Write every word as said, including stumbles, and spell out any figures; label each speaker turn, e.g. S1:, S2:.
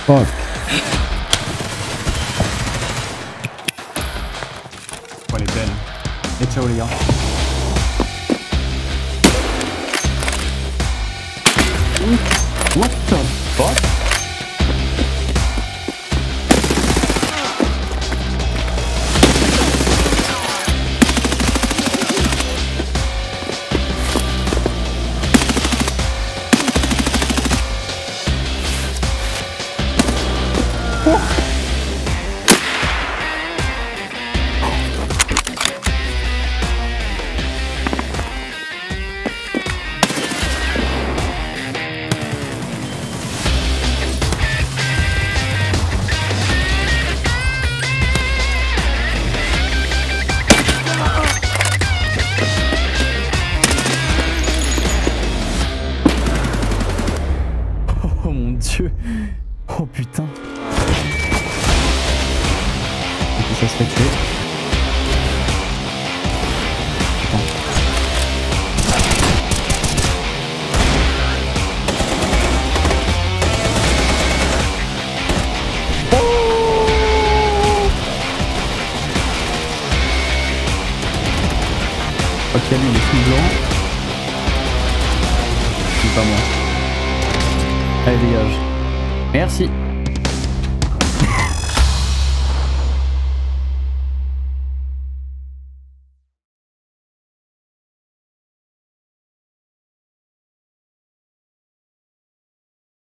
S1: Oh.
S2: Oh, elle est belle. Et ciao les gars. What the fuck? Oh mon dieu. Oh putain. Et puis ça se fait tuer. Putain. Ok, lui il est tout blanc. C'est pas moi. Allez dégage. Merci.